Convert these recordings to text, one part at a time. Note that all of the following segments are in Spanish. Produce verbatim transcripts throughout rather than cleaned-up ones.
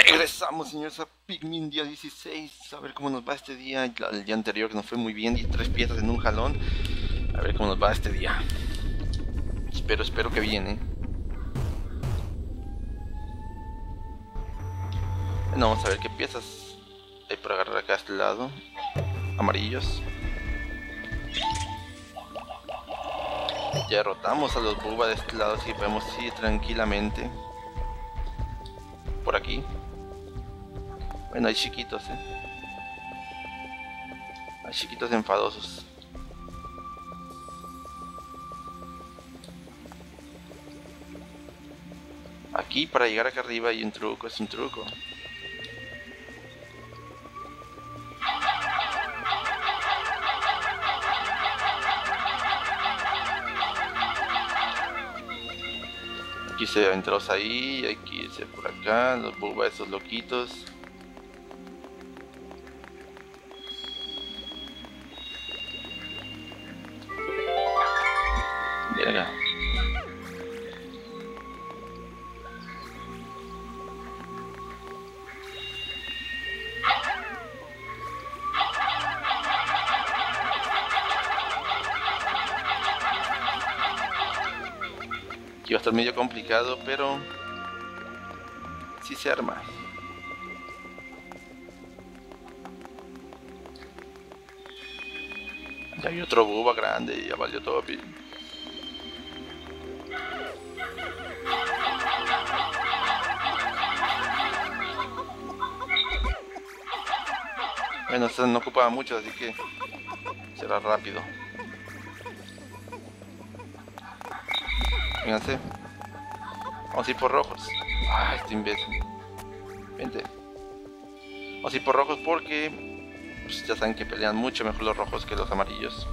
Regresamos, señores, a Pikmin día dieciséis. A ver cómo nos va este día. El día anterior que nos fue muy bien, y tres piezas en un jalón. A ver cómo nos va este día. Espero, espero que viene. Bueno, vamos a ver qué piezas hay por agarrar acá a este lado. Amarillos. Ya derrotamos a los Buba de este lado, así que podemos ir tranquilamente. Por aquí. Bueno, hay chiquitos, eh. Hay chiquitos enfadosos. Aquí para llegar acá arriba hay un truco, es un truco. Aquí se aventuros ahí, hay que irse por acá, los Buba, esos loquitos. Verga. Aquí va a estar medio complicado, pero sí se arma. Ya hay otro Buba grande y ya valió todo bien. Bueno, este no ocupaba mucho, así que será rápido. Fíjense. Vamos a ir por rojos. Ah, este imbécil. Vente. Vamos a ir por rojos porque pues, ya saben que pelean mucho mejor los rojos que los amarillos.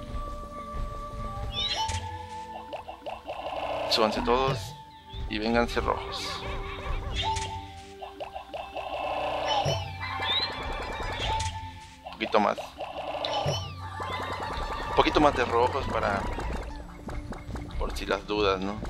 Súbanse todos y vénganse rojos. Un poquito más. Un poquito más de rojos para... por si las dudas, ¿no?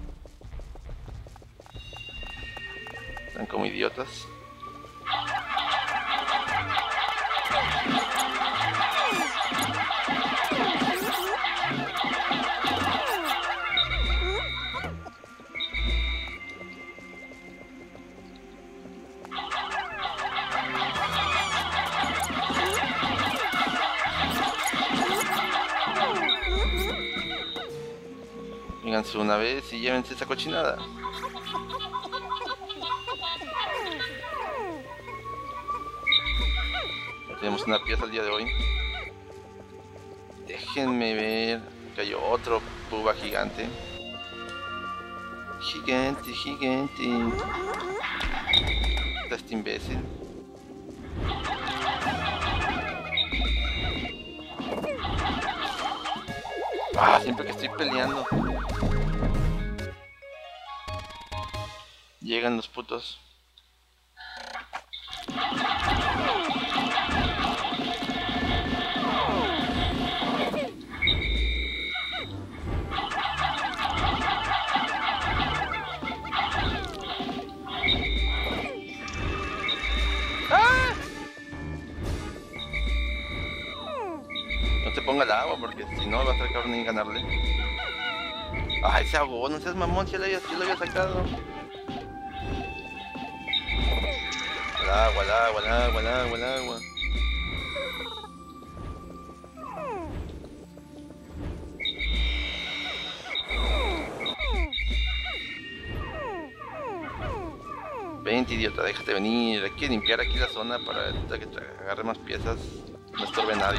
Están como idiotas. Vénganse una vez y llévense esa cochinada. Ya tenemos una pieza el día de hoy. Déjenme ver que hay otro Buba gigante. Gigante, gigante. Está este imbécil. Ah, siempre que estoy peleando llegan los putos. ¡Ah! No te ponga el agua porque si no va a estar cabrón en ganarle. Ay, se ahogó, no seas mamón, si lo había, si lo había sacado. El agua, el agua, el agua, el agua, el agua. Vente, idiota, déjate venir. Hay que limpiar aquí la zona para que te agarre más piezas. No estorbe nadie.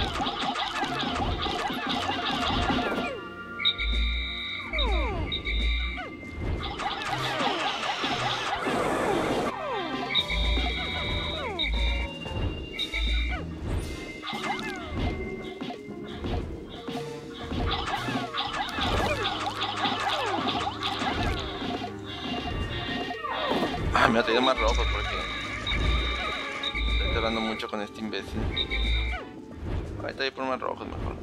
Me ha traído más rojos porque estoy hablando mucho con este imbécil. Ahorita voy por más rojos mejor.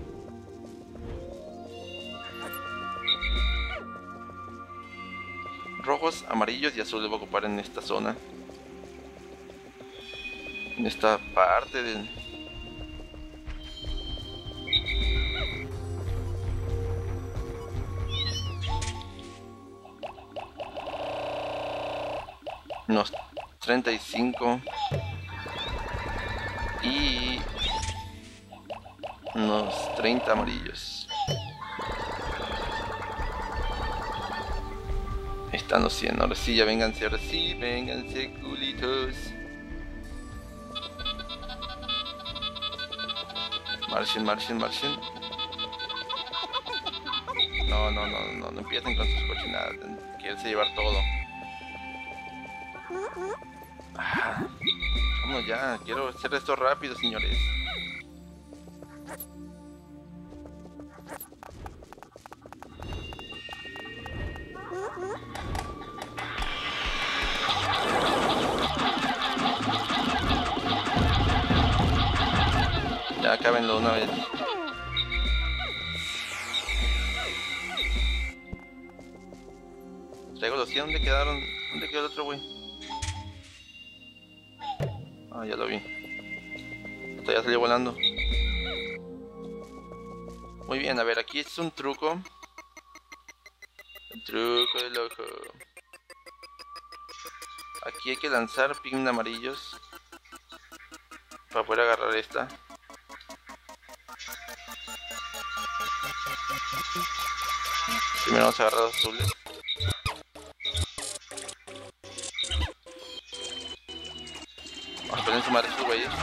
Rojos, amarillos y azules voy a ocupar en esta zona. En esta parte del... unos treinta y cinco y unos treinta amarillos. Están los cien, ahora sí, ya vénganse, ahora sí, vénganse, culitos. Marchen, marchen, marchen. No, no, no, no, no empiecen con sus cochinadas, quieren llevar todo. Ah, vamos ya, quiero hacer esto rápido, señores. Ya acábenlo una vez. Traigo los cien, ¿dónde quedaron? ¿Dónde quedó el otro güey? Ah, ya lo vi. Esto ya salió volando. Muy bien, a ver, aquí es un truco. El truco del ojo. Aquí hay que lanzar pin amarillos para poder agarrar esta. Primero vamos a agarrar los azules. Vamos a poner encima de estos güeyes.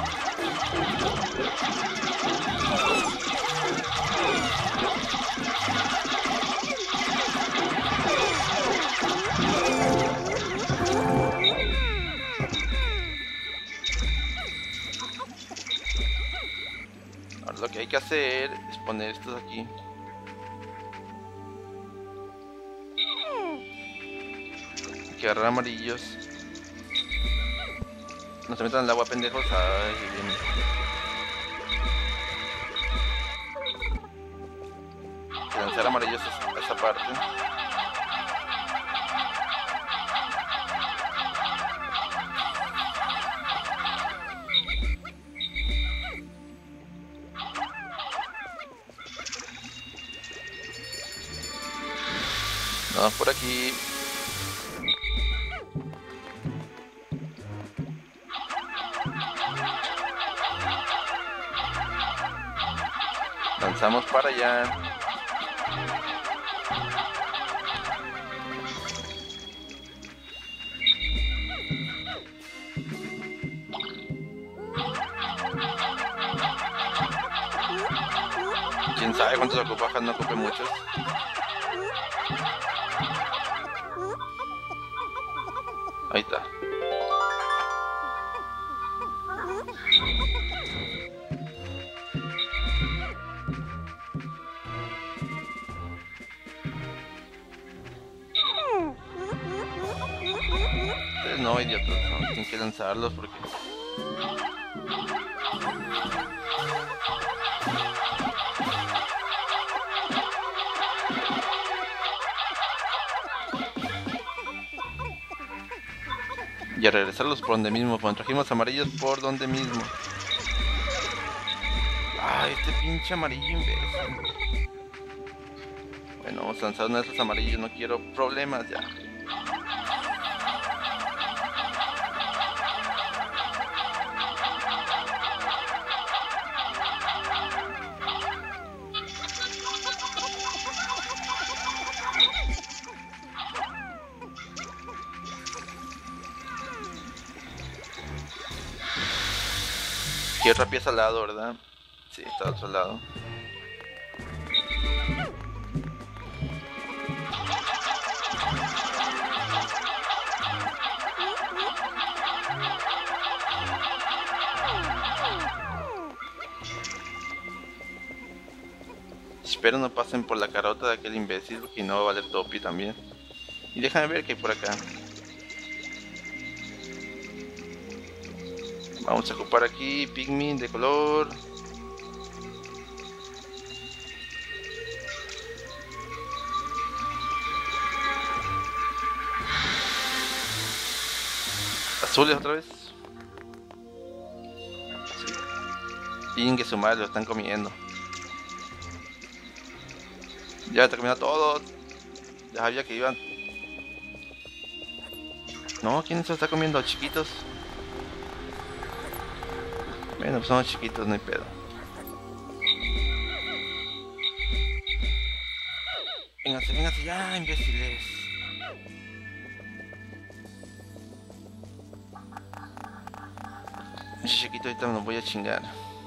Ahora lo que hay que hacer es poner estos aquí. Hay que agarrar amarillos. No se metan en el agua, pendejos. Ay, bien. Hay que lanzar amarillos a esa parte. Vamos por aquí. Lanzamos para allá. Quién sabe cuántos ocupa, no ocupe muchos. Ahí está. Ustedes no, idiotas, no, tienen que lanzarlos porque... Y a regresarlos por donde mismo, cuando trajimos amarillos por donde mismo. Ah, este pinche amarillo imbécil. Bueno, vamos a lanzar uno de esos amarillos, no quiero problemas ya. Aquí otra pieza al lado, ¿verdad? Sí, está al otro lado. Espero no pasen por la carota de aquel imbécil, porque no va a valer topi también. Y déjame ver qué hay por acá. Vamos a ocupar aquí Pikmin de color. Azules otra vez. Ingue su madre, lo están comiendo. Ya está comiendo a todos. Ya sabía que iban. No, ¿quién se lo está comiendo? Chiquitos. Bueno, pues son chiquitos, no hay pedo. Vénganse, vénganse ya, imbéciles. Ese chiquito ahorita me lo voy a chingar.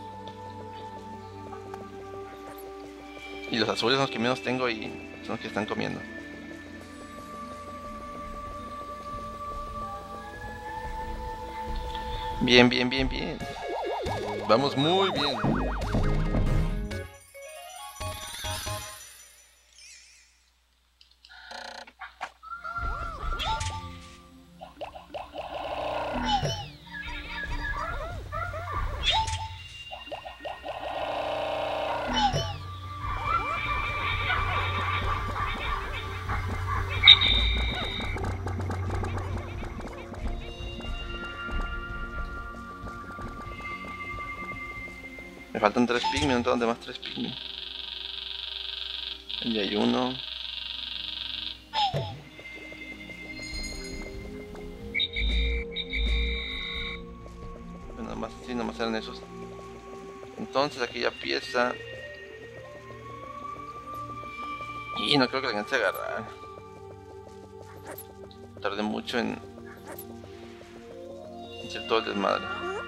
Y los azules son los que menos tengo y son los que están comiendo. Bien, bien, bien, bien. Vamos muy bien. Me faltan tres pigmen, ¿no? ¿Dónde más tres pigmen? Allí hay uno. Bueno, nada más, sí, nada más eran esos. Entonces aquella pieza. Y no creo que la alcance a agarrar. Tardé mucho en hacer todo el desmadre.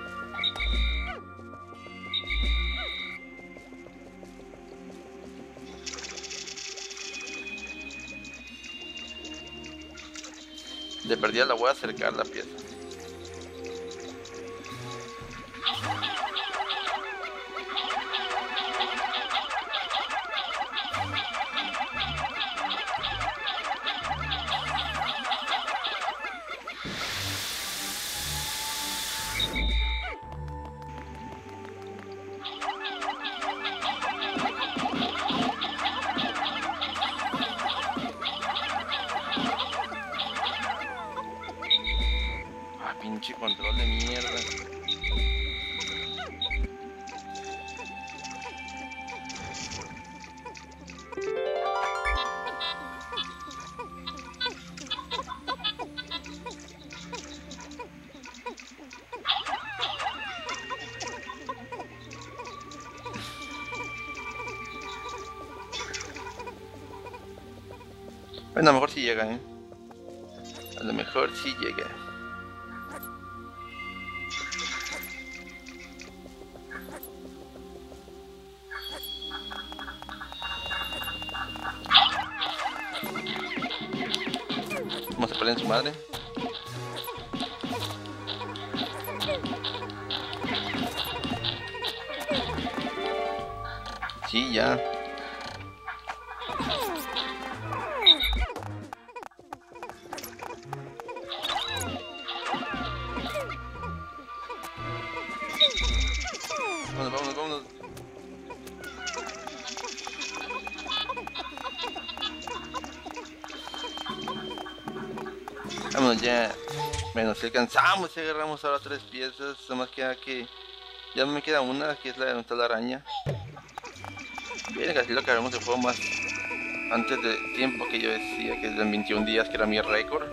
De perdida la voy a acercar la pieza. Pinche control de mierda. Bueno, a lo mejor sí llega, eh. A lo mejor sí llega. Vamos a pelear en su madre. Sí, ya. Vámonos, vámonos, vámonos. Vámonos ya. Bueno, si alcanzamos, si agarramos ahora tres piezas, nada más queda que... Ya me queda una, que es la de donde está la araña. Bien, casi lo acabamos el juego más antes de tiempo que yo decía, que es en veintiún días, que era mi récord.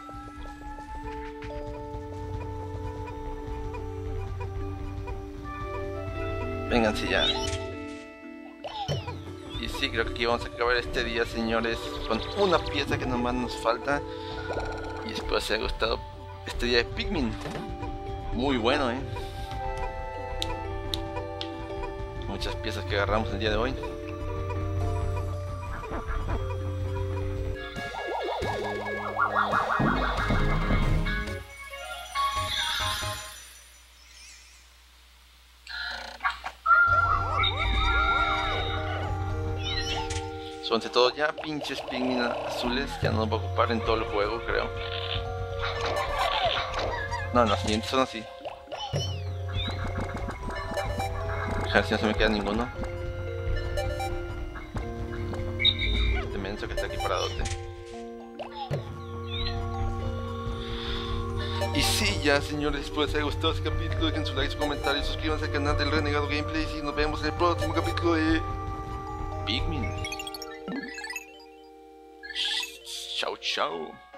Vénganse ya. Y sí, creo que aquí vamos a acabar este día, señores, con una pieza que nomás nos falta. Y espero os haya gustado este día de Pikmin. Muy bueno, eh. Muchas piezas que agarramos el día de hoy. Son de todos ya pinches Pikmin azules, ya no los voy a ocupar en todo el juego, creo. No, los siguientes son así. A ver si no se me queda ninguno. Este menso que está aquí paradote. Y sí, ya señores, espero les haya gustado este capítulo, dejen su like, su comentario, suscríbanse al canal del Renegado Gameplays y nos vemos en el próximo capítulo de Pikmin. Chao, chao.